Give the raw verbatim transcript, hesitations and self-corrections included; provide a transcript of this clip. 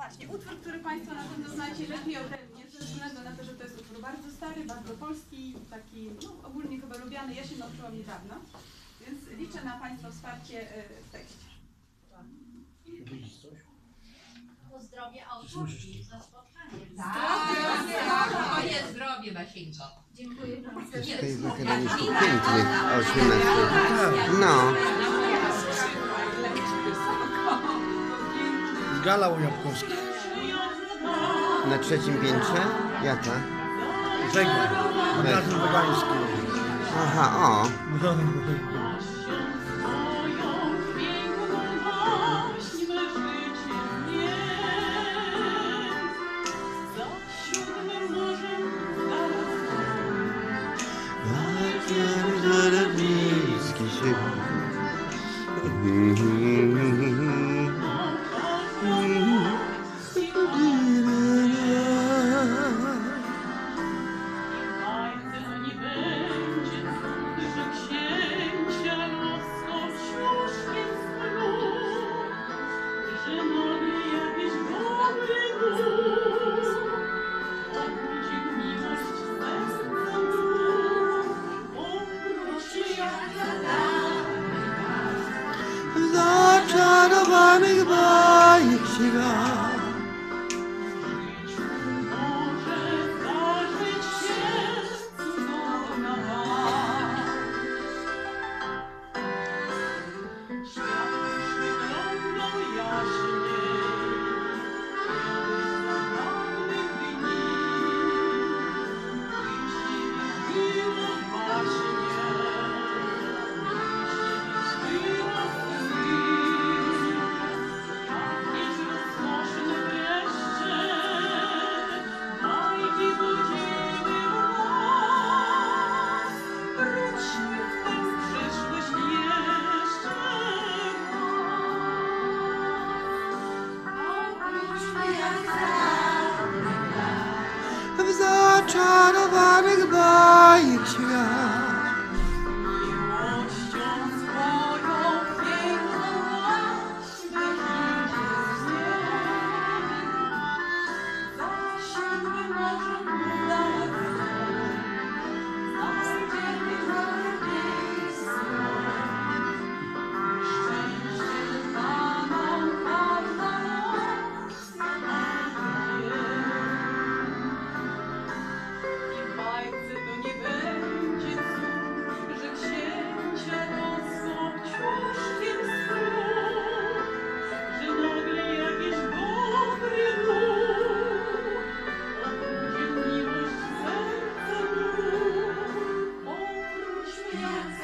właśnie, utwór, który Państwo na pewno znacie lepiej ode mnie, ze względu na to, że to jest utwór bardzo stary, bardzo polski, taki no, ogólnie chyba lubiany. Ja się nauczyłam niedawno, więc liczę na Państwa wsparcie w tekście. To zdrowie autorki za spotkanie. Tak, to jest zdrowie, Basieńko. Dziękuję bardzo. Tutaj w Akademii Pięknych o osiemnastej. No. Gala u Jabłkowskich. Na trzecim piętrze? Jaka? Wegan. Magazyn wegański. Aha, o. Zaczarowanych bajek sięga. W zaczarowanych bajek świat. Yeah.